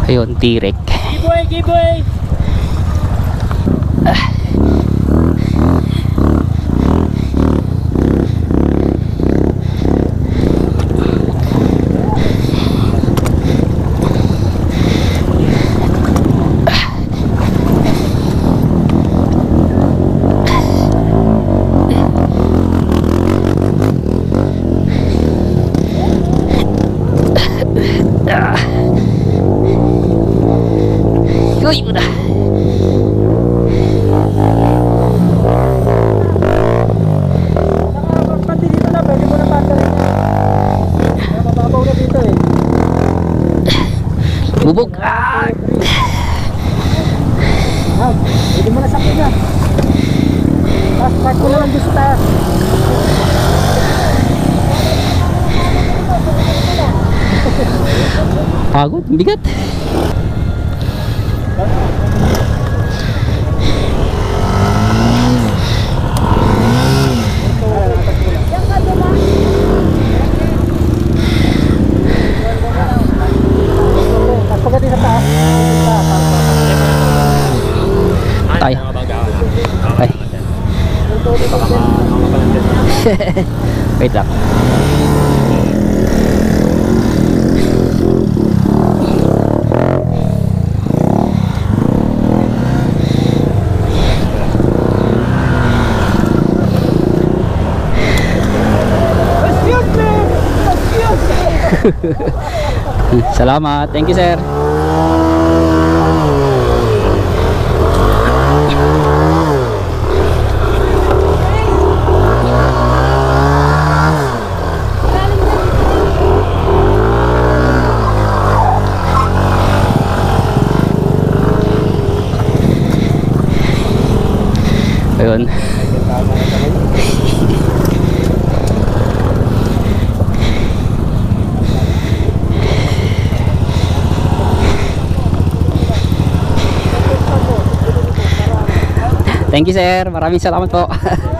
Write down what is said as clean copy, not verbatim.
Ayun, tirek. Giveaway, giveaway. Uy, udah. Pati dito na, pwede mo na pagkain. Mababaw na dito eh. Bubog. Ah. Pwede mo na sakyan na. Tapos park mo na lang doon sa taas. Pagod, bigat. Tapos pagdating sa taas. Tayo. Ay. Wait lang. Salamat. Thank you, sir. Ayun. Thank you, sir. Maraming salamat po.